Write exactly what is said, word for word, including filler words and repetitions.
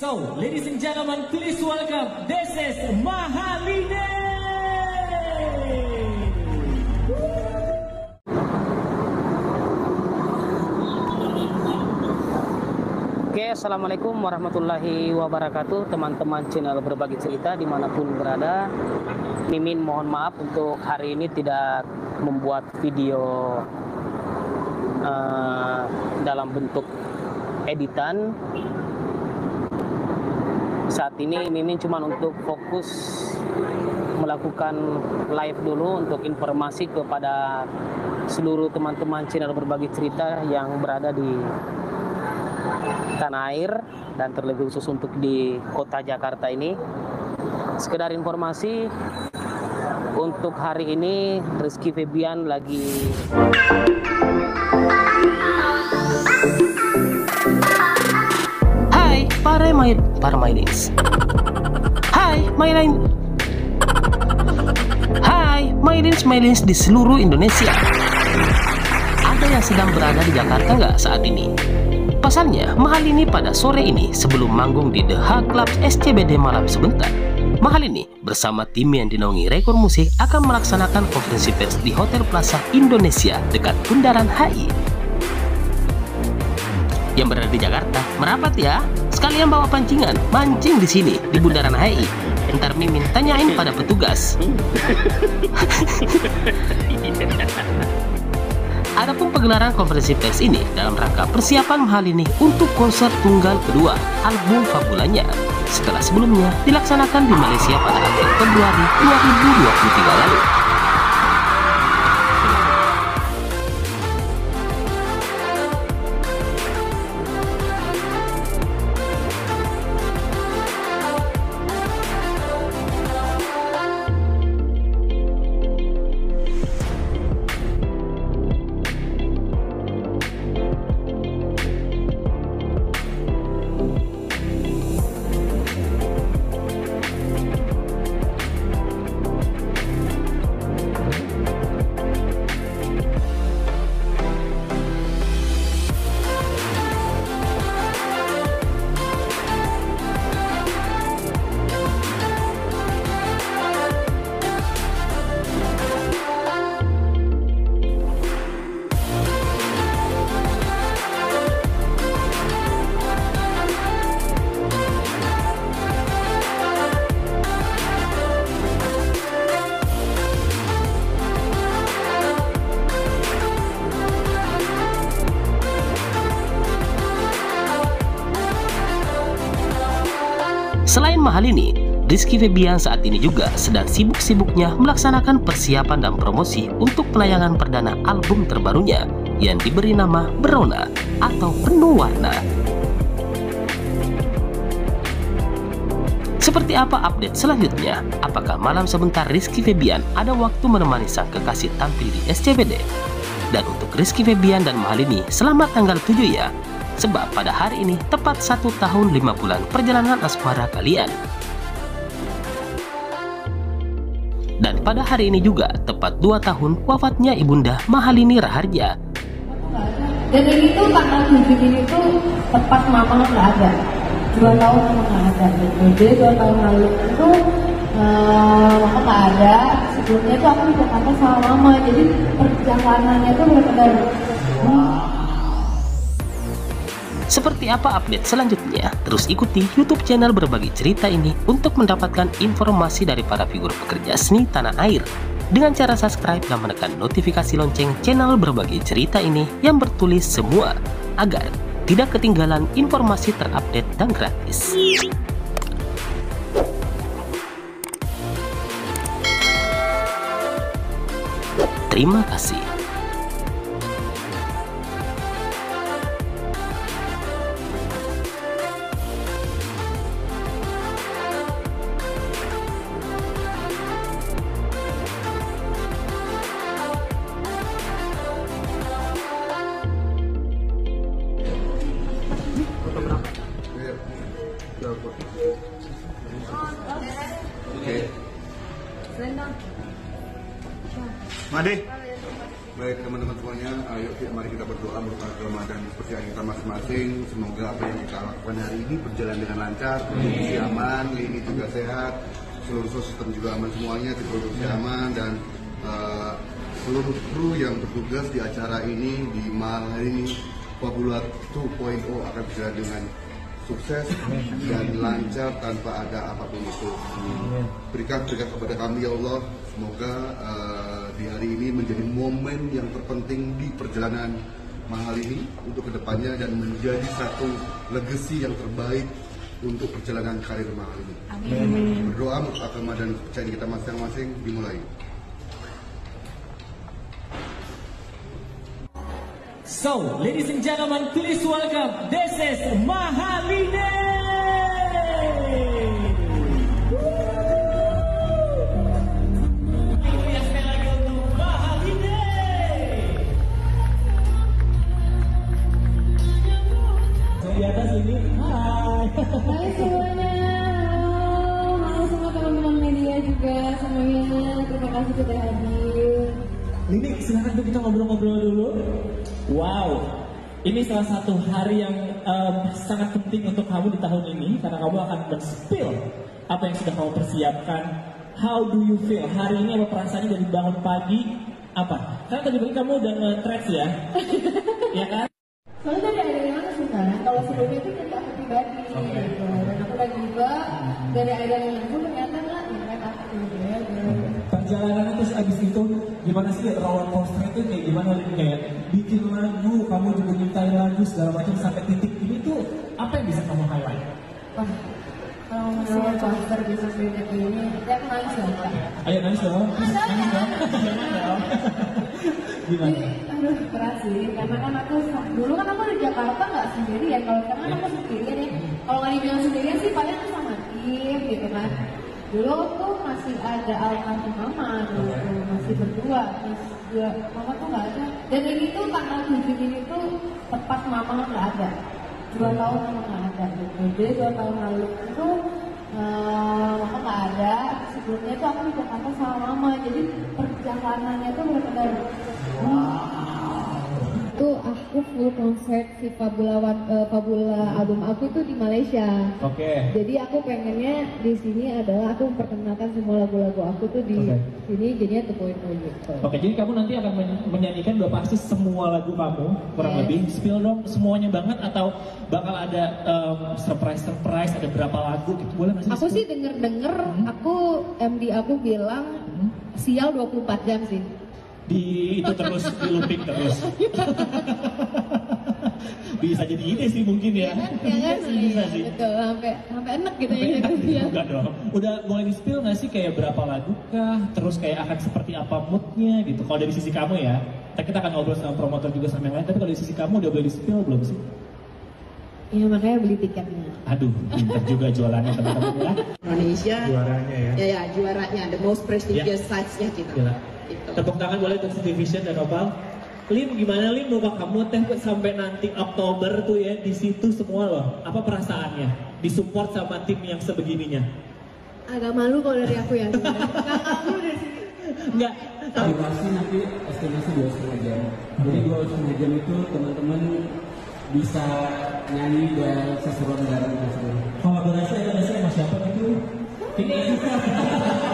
So, ladies and gentlemen, please welcome, this is Mahaline! Oke, assalamualaikum warahmatullahi wabarakatuh, teman-teman channel berbagi cerita dimanapun berada. Mimin mohon maaf untuk hari ini tidak membuat video uh, dalam bentuk editan. Saat ini Mimin cuma untuk fokus melakukan live dulu untuk informasi kepada seluruh teman-teman channel berbagi cerita yang berada di tanah air dan terlebih khusus untuk di kota Jakarta ini. Sekedar informasi untuk hari ini, Rizky Febian lagi Hai para main para mailings. Hai mailin. Hai mailins mailins di seluruh Indonesia. Ada yang sedang berada di Jakarta nggak saat ini? Pasalnya, Mahaline pada sore ini sebelum manggung di The H Club S C B D malam sebentar, Mahaline bersama tim yang dinaungi Rekor Musik akan melaksanakan konferensi pers di Hotel Plaza Indonesia dekat Bundaran H I. Yang berada di Jakarta, merapat ya, sekalian bawa pancingan, mancing di sini di Bundaran H I. Ntar Mimin tanyain pada petugas. Adapun pegelaran konferensi pers ini dalam rangka persiapan Mahaline untuk konser tunggal kedua album Fabulanya setelah sebelumnya dilaksanakan di Malaysia pada akhir Februari dua ribu dua puluh tiga lalu. Selain Mahaline, Rizky Febian saat ini juga sedang sibuk-sibuknya melaksanakan persiapan dan promosi untuk penayangan perdana album terbarunya yang diberi nama Berona atau Penuh Warna. Seperti apa update selanjutnya? Apakah malam sebentar Rizky Febian ada waktu menemani sang kekasih tampil di S C B D? Dan untuk Rizky Febian dan Mahaline, selamat tanggal tujuh ya. Sebab pada hari ini tepat satu tahun lima bulan perjalanan asmara kalian. Dan pada hari ini juga tepat dua tahun wafatnya ibunda Mahaline Raharja. Dan ini tuh tanggal tujuh ini tuh tepat mama nggak ada. Dua tahun mama nggak ada. Jadi dua tahun lalu itu uh, mama nggak ada. Sebelumnya tuh aku di Jakarta sama mama. Jadi perjalanannya tuh benar-benar. Hmm. Seperti apa update selanjutnya? Terus ikuti YouTube channel berbagi cerita ini untuk mendapatkan informasi dari para figur pekerja seni tanah air dengan cara subscribe dan menekan notifikasi lonceng channel berbagi cerita ini yang bertulis semua agar tidak ketinggalan informasi terupdate dan gratis. Terima kasih. Oke. Made. Baik teman-teman semuanya, ayo mari kita berdoa merupakan Ramadan percayaan kita masing-masing. Semoga apa yang kita lakukan hari ini berjalan dengan lancar, kondisi aman, Lini juga sehat, seluruh sistem juga aman semuanya, produksi aman, dan uh, seluruh kru yang bertugas di acara ini di malam hari ini Fabula dua titik nol akan berjalan dengan sukses dan lancar tanpa ada apapun itu. Berikan berkat kepada kami ya Allah. Semoga uh, di hari ini menjadi momen yang terpenting di perjalanan mahal ini untuk kedepannya dan menjadi satu legacy yang terbaik untuk perjalanan karir mahal ini. Amin. Berdoa untuk agama dan kepercayaan kita masing-masing dimulai. So, ladies and gentlemen, please welcome, this is Mahaline! Di atas ini, hai! Hai semuanya, halo, halo semua teman-teman media juga semuanya, terima kasih sudah hadir. Lini, silahkan kita ngobrol-ngobrol dulu. Wow, ini salah satu hari yang um, sangat penting untuk kamu di tahun ini karena kamu akan men-spill apa yang sudah kamu persiapkan. How do you feel? Hari ini apa perasaannya dari bangun pagi? Apa? Karena tadi pagi kamu udah nge-threads ya? Ya kan? Soalnya tadi ada yang langsung kan, kalau sebelumnya itu kita pribadi Okay. gitu. Dan aku lagi juga dari ada yang langsung ternyata nggak internet aku gitu ya. Perjalanan terus abis itu gimana sih roller coaster itu kayak gimana Lin? Kayak bikin lagu, kamu juga nyiptain lagu segala macam sampai titik ini tuh apa yang bisa kamu highlight? Wah, kalau roller coaster bisa sedetik ini, ya aku nangis ya Kak. Ayo nangis dong, please, nangis dong, jangan dong. Gimana? Aduh berat sih, karena kan aku dulu kan aku di Jakarta nggak sendirian, kalau sekarang kan aku sendirian ya. Kalau nggak dibilang sendirian sih paling aku sama tim gitu kan. Dulu tuh masih ada almarhum mama dulu tuh, masih berdua, terus dua mama tuh nggak ada. Dan ini tuh tanggal tujuh ini tuh tepat mama nggak ada, dua tahun mama nggak ada. Gitu. Jadi dua tahun lalu itu uh, mama nggak ada. Sebelumnya tuh aku di Jakarta sama mama, jadi perjalanannya tuh benar-benar itu aku full konser si Fabula uh, Fabula album aku tuh di Malaysia. Oke. Okay. Jadi aku pengennya di sini adalah aku memperkenalkan semua lagu-lagu aku tuh di okay. sini jadinya tuh poin gitu. Oke, okay, jadi kamu nanti akan menyanyikan udah pasti semua lagu kamu kurang yes. lebih. Spill dong semuanya banget atau bakal ada um, surprise-surprise ada berapa lagu gitu boleh nggak sih? Aku sih denger-denger hmm? aku M D aku bilang hmm? sial dua puluh empat jam sih. Di itu terus di looping terus. Bisa jadi ide sih mungkin ya. Ya kan, sih, bisa sih. Betul, sampai sampai enak gitu sampai ya. Enak, ya. Enggak dong. Udah boleh di spill nggak sih kayak berapa lagu kah? Terus kayak akan seperti apa moodnya gitu. Kalau dari sisi kamu ya, kita akan ngobrol sama promotor juga sama yang lain. Tapi kalau dari sisi kamu udah boleh di spill belum sih? Iya makanya beli tiketnya. Aduh, pintar juga jualannya teman-teman ya. Indonesia. Juaranya ya. Ya ya juaranya, the most prestigious ya. sites-nya kita. Gila. Gitu. Tepuk tangan boleh untuk Division dan Opal. Lim, gimana Lim muka kamu teh sampai nanti Oktober tuh ya di situ semua loh. Apa perasaannya? Disupport sama tim yang sebegininya? Agak malu kalau dari aku ya. Enggak malu dari sini. Enggak. Durasi nanti estimasi dua setengah jam. Jadi dua setengah jam itu teman-teman bisa nyanyi dan seseruan bareng. Kolaborasi ada sama siapa gitu? Ini